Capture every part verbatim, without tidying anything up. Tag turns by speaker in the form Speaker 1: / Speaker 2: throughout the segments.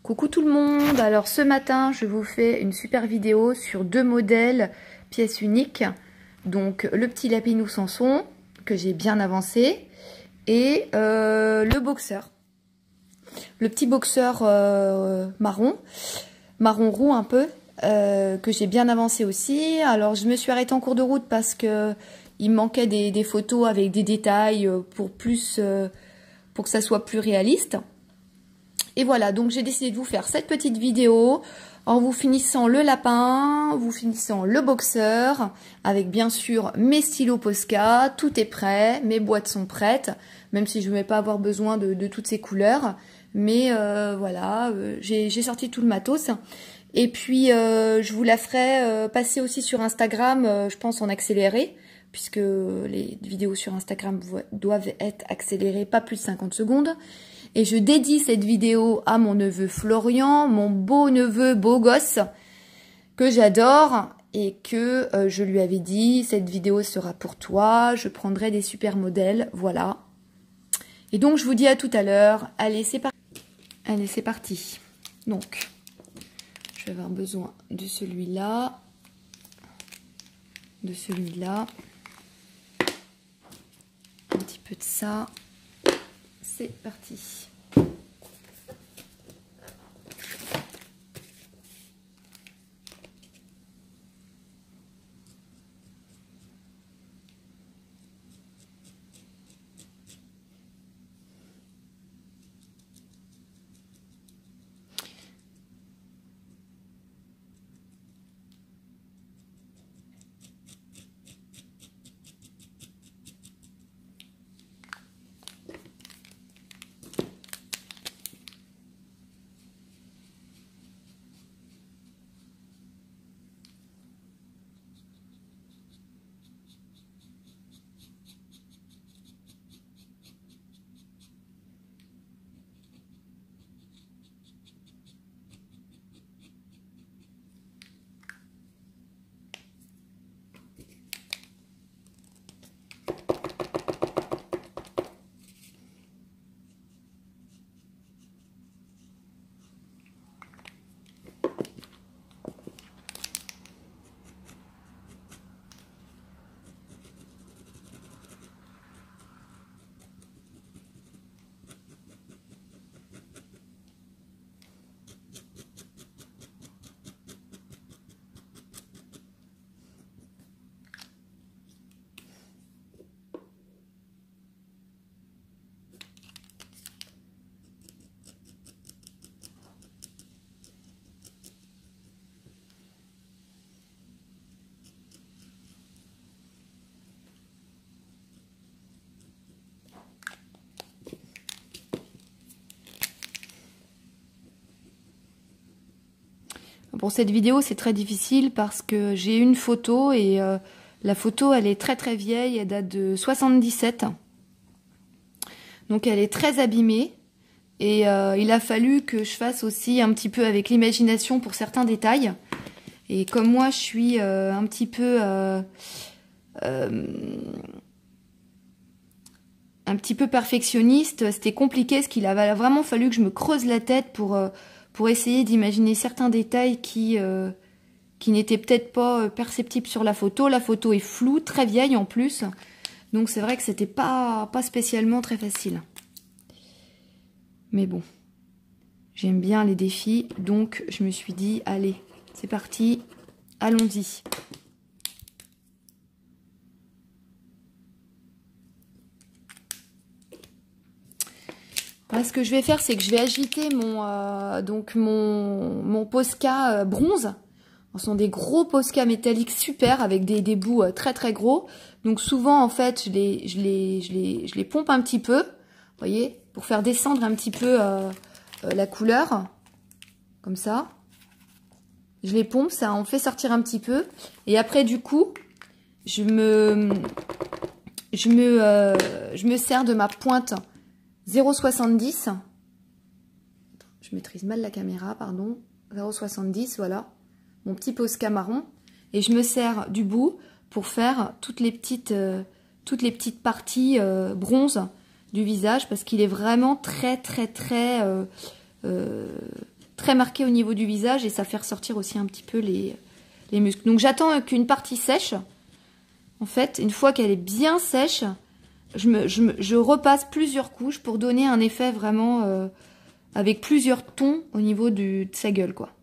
Speaker 1: Coucou tout le monde, alors ce matin je vous fais une super vidéo sur deux modèles pièces uniques. Donc le petit Lapinou Samson que j'ai bien avancé et euh, le boxeur. Le petit boxeur euh, marron, marron roux un peu, euh, que j'ai bien avancé aussi. Alors je me suis arrêtée en cours de route parce que il manquait des, des photos avec des détails pour plus, euh, pour que ça soit plus réaliste. Et voilà, donc j'ai décidé de vous faire cette petite vidéo en vous finissant le lapin, vous finissant le boxeur, avec bien sûr mes stylos Posca, tout est prêt, mes boîtes sont prêtes, même si je ne vais pas avoir besoin de, de toutes ces couleurs. Mais euh, voilà, euh, j'ai sorti tout le matos. Et puis euh, je vous la ferai euh, passer aussi sur Instagram, euh, je pense en accéléré, puisque les vidéos sur Instagram doivent être accélérées, pas plus de cinquante secondes. Et je dédie cette vidéo à mon neveu Florian, mon beau neveu, beau gosse, que j'adore et que euh, je lui avais dit, cette vidéo sera pour toi, je prendrai des super modèles, voilà. Et donc je vous dis à tout à l'heure, allez c'est parti. Allez c'est parti. Donc, je vais avoir besoin de celui-là, de celui-là, un petit peu de ça. C'est parti. Pour cette vidéo, c'est très difficile parce que j'ai une photo et euh, la photo, elle est très très vieille, elle date de soixante-dix-sept. Donc elle est très abîmée et euh, il a fallu que je fasse aussi un petit peu avec l'imagination pour certains détails. Et comme moi, je suis euh, un petit peu... Euh, euh, un petit peu perfectionniste, c'était compliqué parce qu'il a vraiment fallu que je me creuse la tête pour... Euh, pour essayer d'imaginer certains détails qui, euh, qui n'étaient peut-être pas perceptibles sur la photo. La photo est floue, très vieille en plus, donc c'est vrai que c'était pas, pas spécialement très facile. Mais bon, j'aime bien les défis, donc je me suis dit, allez, c'est parti, allons-y. Ce que je vais faire, c'est que je vais agiter mon euh, donc mon, mon Posca euh, bronze. Ce sont des gros Posca métalliques super avec des, des bouts euh, très très gros. Donc souvent en fait, je les je les je les je les pompe un petit peu, vous voyez, pour faire descendre un petit peu euh, euh, la couleur, comme ça. Je les pompe, ça en fait sortir un petit peu. Et après du coup, je me je me euh, je me sers de ma pointe zéro virgule soixante-dix, je maîtrise mal la caméra, pardon, zéro virgule soixante-dix, voilà, mon petit Posca marron, et je me sers du bout pour faire toutes les petites, euh, toutes les petites parties euh, bronze du visage, parce qu'il est vraiment très très très euh, euh, très marqué au niveau du visage et ça fait ressortir aussi un petit peu les, les muscles. Donc j'attends qu'une partie sèche. En fait, une fois qu'elle est bien sèche, je, me, je, me, je repasse plusieurs couches pour donner un effet vraiment euh, avec plusieurs tons au niveau du, de sa gueule, quoi.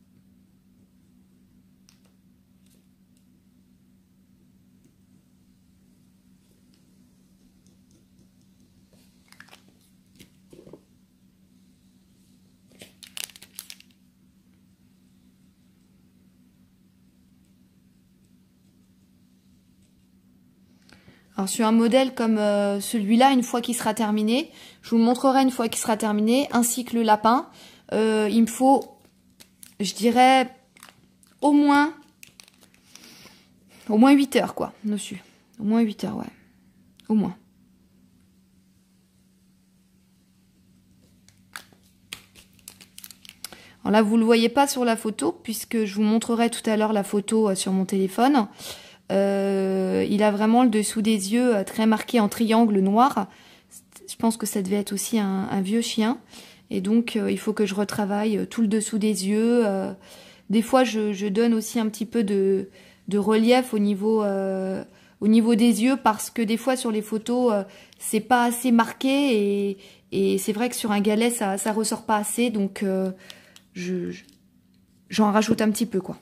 Speaker 1: Alors sur un modèle comme euh, celui-là, une fois qu'il sera terminé, je vous montrerai une fois qu'il sera terminé, ainsi que le lapin. Euh, il me faut, je dirais, au moins, au moins huit heures, quoi, dessus. Au moins huit heures, ouais. Au moins. Alors là, vous ne le voyez pas sur la photo, puisque je vous montrerai tout à l'heure la photo sur mon téléphone. Euh, il a vraiment le dessous des yeux très marqué en triangle noir. Je pense que ça devait être aussi un, un vieux chien. Et donc, euh, il faut que je retravaille tout le dessous des yeux. Euh, des fois, je, je donne aussi un petit peu de, de relief au niveau, euh, au niveau des yeux parce que des fois, sur les photos, euh, c'est pas assez marqué. Et, et c'est vrai que sur un galet, ça, ça ressort pas assez. Donc, euh, je, j'en rajoute un petit peu, quoi.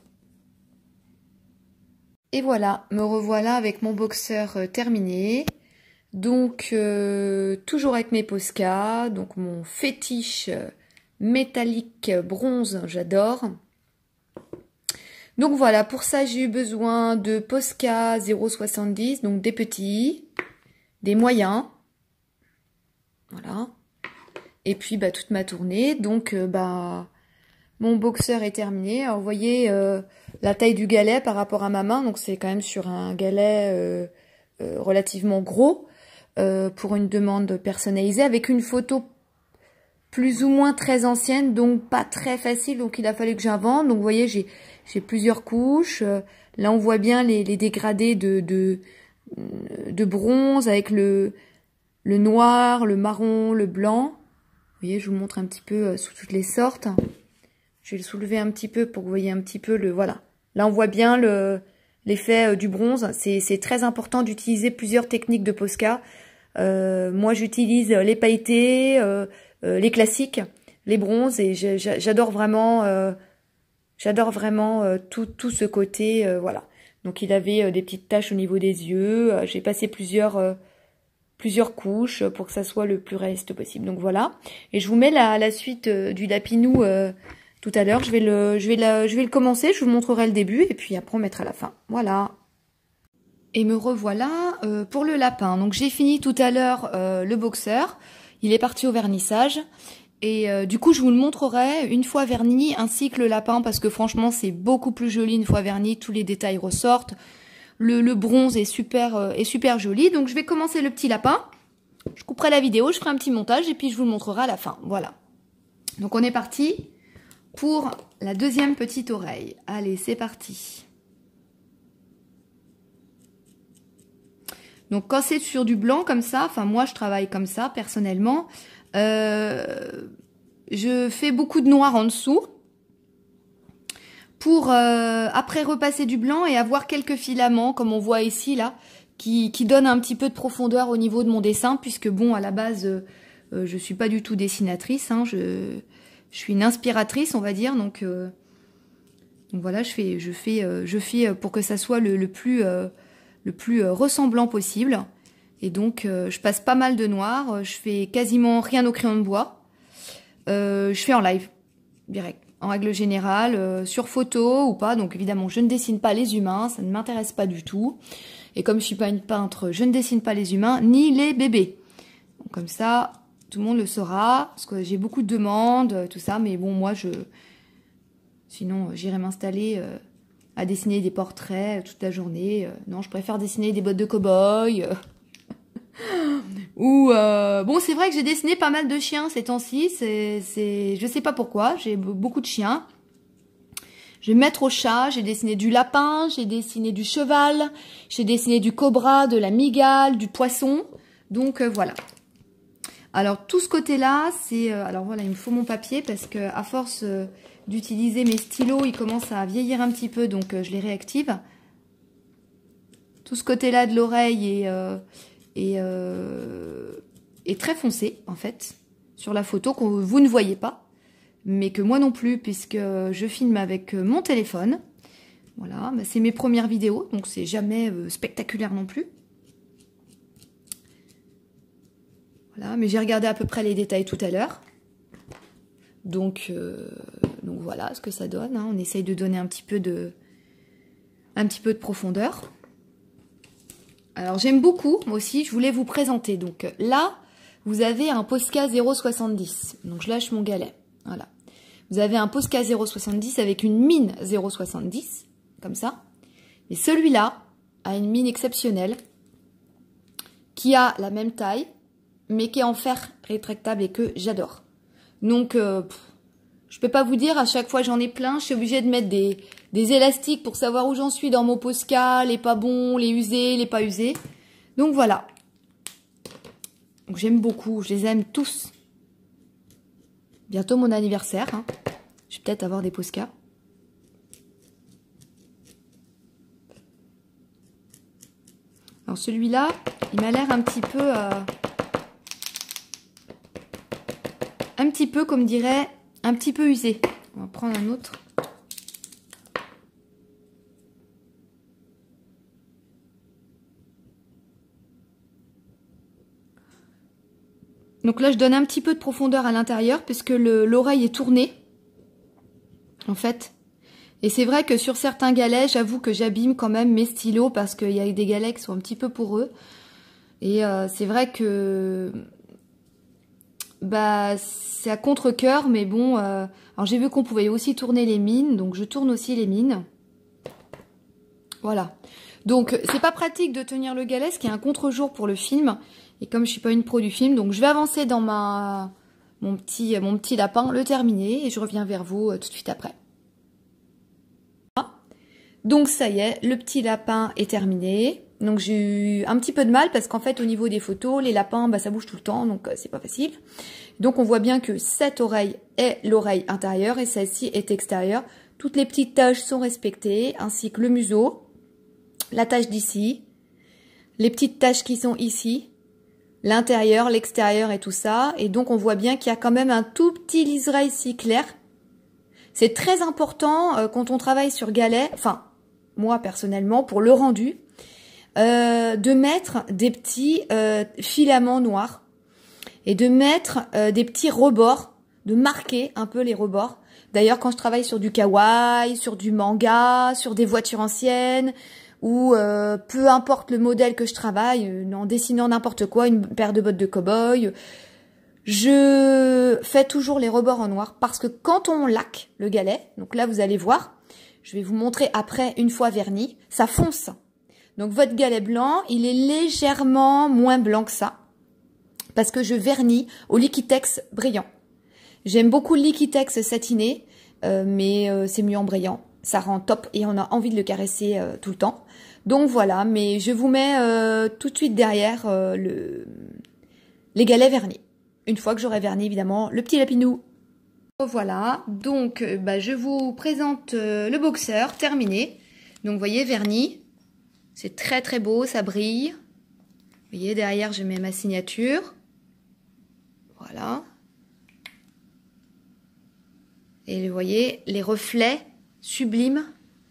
Speaker 1: Et voilà, me revoilà avec mon boxeur euh, terminé. Donc, euh, toujours avec mes Posca. Donc, mon fétiche euh, métallique bronze, j'adore. Donc, voilà, pour ça, j'ai eu besoin de Posca zéro virgule soixante-dix. Donc, des petits, des moyens. Voilà. Et puis, bah, toute ma tournée. Donc, euh, bah... mon boxeur est terminé. Alors, vous voyez euh, la taille du galet par rapport à ma main. Donc, c'est quand même sur un galet euh, euh, relativement gros euh, pour une demande personnalisée avec une photo plus ou moins très ancienne, donc pas très facile. Donc, il a fallu que j'invente. Donc, vous voyez, j'ai j'ai plusieurs couches. Euh, là, on voit bien les, les dégradés de, de, de bronze avec le, le noir, le marron, le blanc. Vous voyez, je vous montre un petit peu euh, sous toutes les sortes. Je vais le soulever un petit peu pour que vous voyez un petit peu le... Voilà. Là, on voit bien le l'effet euh, du bronze. C'est très important d'utiliser plusieurs techniques de Posca. Euh, moi, j'utilise les pailletés, euh, euh, les classiques, les bronzes. Et j'adore vraiment, euh, j'adore vraiment euh, tout, tout ce côté. Euh, voilà. Donc, il avait euh, des petites taches au niveau des yeux. Euh, J'ai passé plusieurs... Euh, plusieurs couches pour que ça soit le plus réaliste possible. Donc, voilà. Et je vous mets la, la suite euh, du lapinou... Euh, tout à l'heure, je vais le, je vais la, je vais le commencer, je vous montrerai le début et puis après on mettra la fin. Voilà. Et me revoilà euh, pour le lapin. Donc j'ai fini tout à l'heure euh, le boxeur. Il est parti au vernissage et euh, du coup je vous le montrerai une fois verni ainsi que le lapin parce que franchement c'est beaucoup plus joli une fois verni. Tous les détails ressortent. Le, le bronze est super, euh, est super joli. Donc je vais commencer le petit lapin. Je couperai la vidéo, je ferai un petit montage et puis je vous le montrerai à la fin. Voilà. Donc on est parti pour la deuxième petite oreille. Allez, c'est parti. Donc, quand c'est sur du blanc comme ça, enfin, moi, je travaille comme ça, personnellement, euh, je fais beaucoup de noir en dessous pour, euh, après, repasser du blanc et avoir quelques filaments, comme on voit ici, là, qui, qui donnent un petit peu de profondeur au niveau de mon dessin, puisque, bon, à la base, euh, je suis pas du tout dessinatrice, hein, je... Je suis une inspiratrice, on va dire, donc, euh, donc voilà, je fais, je fais, euh, je fais pour que ça soit le, le plus, euh, le plus euh, ressemblant possible. Et donc, euh, je passe pas mal de noir, je fais quasiment rien au crayon de bois. Euh, je fais en live, direct, en règle générale, euh, sur photo ou pas. Donc évidemment, je ne dessine pas les humains, ça ne m'intéresse pas du tout. Et comme je suis pas une peintre, je ne dessine pas les humains ni les bébés. Donc, comme ça... tout le monde le saura, parce que j'ai beaucoup de demandes, tout ça, mais bon, moi, je... Sinon, j'irai m'installer euh, à dessiner des portraits toute la journée. Euh, non, je préfère dessiner des bottes de cow-boy. Euh. Ou, euh... bon, c'est vrai que j'ai dessiné pas mal de chiens ces temps-ci, c'est... je sais pas pourquoi, j'ai beaucoup de chiens. Je vais mettre au chat, j'ai dessiné du lapin, j'ai dessiné du cheval, j'ai dessiné du cobra, de la mygale, du poisson, donc euh, voilà. Alors tout ce côté-là, c'est... Euh, alors voilà, il me faut mon papier parce que à force euh, d'utiliser mes stylos, ils commencent à vieillir un petit peu, donc euh, je les réactive. Tout ce côté-là de l'oreille est, euh, est, euh, est très foncé, en fait, sur la photo, que vous ne voyez pas, mais que moi non plus, puisque je filme avec mon téléphone. Voilà, bah, c'est mes premières vidéos, donc c'est jamais euh, spectaculaire non plus. Voilà, mais j'ai regardé à peu près les détails tout à l'heure. Donc, euh, donc voilà ce que ça donne. Hein. On essaye de donner un petit peu de, un petit peu de profondeur. Alors j'aime beaucoup, moi aussi, je voulais vous présenter. Donc là, vous avez un Posca zéro virgule soixante-dix. Donc je lâche mon galet. Voilà. Vous avez un Posca zéro virgule soixante-dix avec une mine zéro virgule soixante-dix, comme ça. Et celui-là a une mine exceptionnelle qui a la même taille, mais qui est en fer rétractable et que j'adore. Donc, euh, pff, je peux pas vous dire, à chaque fois j'en ai plein, je suis obligée de mettre des, des élastiques pour savoir où j'en suis dans mon Posca, les pas bons, les usés, les pas usés. Donc voilà. Donc j'aime beaucoup, je les aime tous. Bientôt mon anniversaire, hein. Je vais peut-être avoir des Posca. Alors celui-là, il m'a l'air un petit peu... Euh, un petit peu, comme dirait, un petit peu usé. On va prendre un autre. Donc là, je donne un petit peu de profondeur à l'intérieur puisque l'oreille est tournée, en fait. Et c'est vrai que sur certains galets, j'avoue que j'abîme quand même mes stylos parce qu'il y a des galets qui sont un petit peu poreux. Et euh, c'est vrai que... Bah, c'est à contre-cœur, mais bon... Euh, alors j'ai vu qu'on pouvait aussi tourner les mines, donc je tourne aussi les mines. Voilà. Donc c'est pas pratique de tenir le galet, ce qui est un contre-jour pour le film. Et comme je suis pas une pro du film, donc je vais avancer dans ma mon petit, mon petit lapin, le terminer, et je reviens vers vous euh, tout de suite après. Donc ça y est, le petit lapin est terminé. Donc j'ai eu un petit peu de mal parce qu'en fait au niveau des photos, les lapins, bah, ça bouge tout le temps, donc euh, c'est pas facile. Donc on voit bien que cette oreille est l'oreille intérieure et celle-ci est extérieure. Toutes les petites taches sont respectées, ainsi que le museau, la tache d'ici, les petites taches qui sont ici, l'intérieur, l'extérieur et tout ça. Et donc on voit bien qu'il y a quand même un tout petit liseré ici clair. C'est très important euh, quand on travaille sur galet, enfin moi personnellement pour le rendu, euh, de mettre des petits euh, filaments noirs et de mettre euh, des petits rebords, de marquer un peu les rebords. D'ailleurs quand je travaille sur du kawaii, sur du manga, sur des voitures anciennes, ou euh, peu importe le modèle que je travaille, euh, en dessinant n'importe quoi, une paire de bottes de cow-boy, je fais toujours les rebords en noir parce que quand on laque le galet, donc là vous allez voir, je vais vous montrer après une fois verni, ça fonce. Donc votre galet blanc, il est légèrement moins blanc que ça parce que je vernis au Liquitex brillant. J'aime beaucoup le Liquitex satiné, euh, mais euh, c'est mieux en brillant. Ça rend top et on a envie de le caresser euh, tout le temps. Donc voilà, mais je vous mets euh, tout de suite derrière euh, le... les galets vernis. Une fois que j'aurai verni évidemment le petit lapinou. Voilà, donc bah, je vous présente euh, le boxeur terminé. Donc vous voyez verni, c'est très très beau, ça brille. Vous voyez derrière je mets ma signature. Voilà. Et vous voyez les reflets sublimes.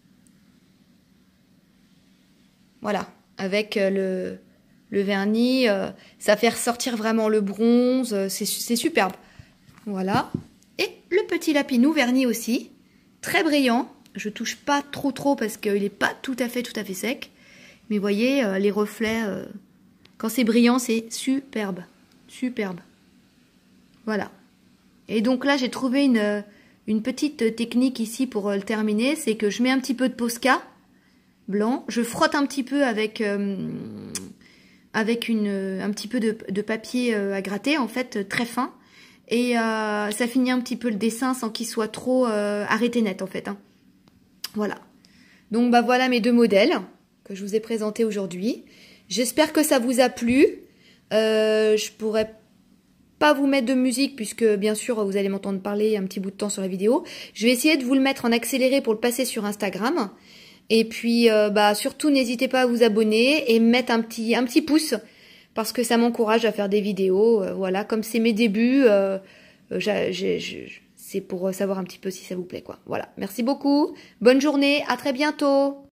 Speaker 1: Voilà, avec le, le vernis, euh, ça fait ressortir vraiment le bronze, c'est superbe. Voilà. Et le petit lapinou verni aussi, très brillant. Je touche pas trop trop parce qu'il n'est pas tout à fait tout à fait sec. Mais vous voyez, euh, les reflets, euh, quand c'est brillant, c'est superbe. Superbe. Voilà. Et donc là, j'ai trouvé une, une petite technique ici pour le terminer. C'est que je mets un petit peu de Posca blanc. Je frotte un petit peu avec, euh, avec une, un petit peu de, de papier euh, à gratter, en fait, très fin. Et euh, ça finit un petit peu le dessin sans qu'il soit trop euh, arrêté net, en fait. Hein. Voilà. Donc, bah voilà mes deux modèles que je vous ai présentés aujourd'hui. J'espère que ça vous a plu. Euh, je pourrais pas vous mettre de musique puisque bien sûr vous allez m'entendre parler un petit bout de temps sur la vidéo. Je vais essayer de vous le mettre en accéléré pour le passer sur Instagram. Et puis euh, bah surtout n'hésitez pas à vous abonner et mettre un petit un petit pouce parce que ça m'encourage à faire des vidéos. Euh, voilà, comme c'est mes débuts, euh, j'ai, j'ai, j'ai, c'est pour savoir un petit peu si ça vous plaît quoi. Voilà, merci beaucoup. Bonne journée, à très bientôt.